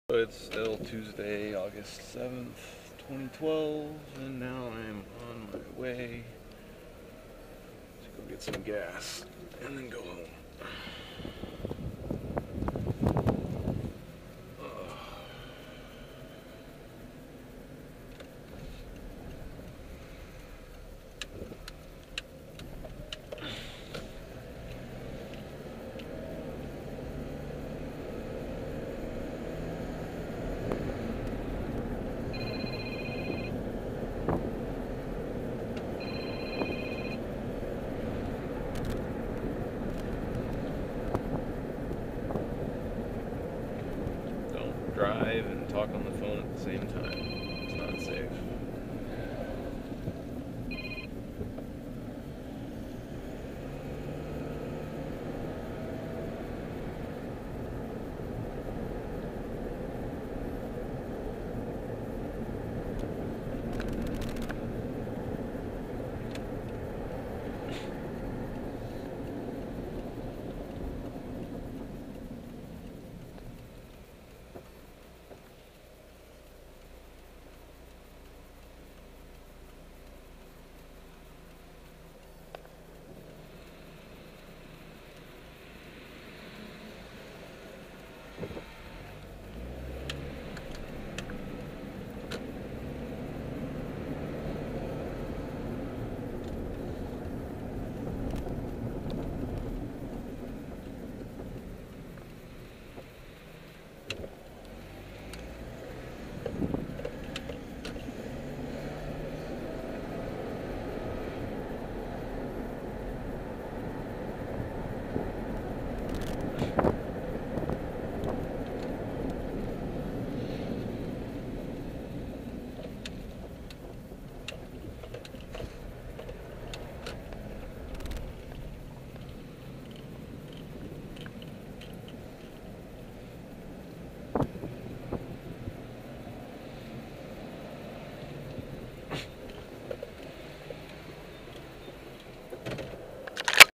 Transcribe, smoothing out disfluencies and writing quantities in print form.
It's still Tuesday, August 7th, 2012, and now I'm on my way to go get some gas and then go home. Don't drive and talk on the phone at the same time. It's not safe.